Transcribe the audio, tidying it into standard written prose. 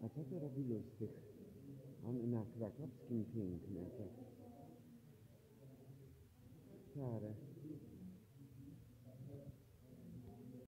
A co to robi Lustych? On na krakowskim piękny, tak. Szare.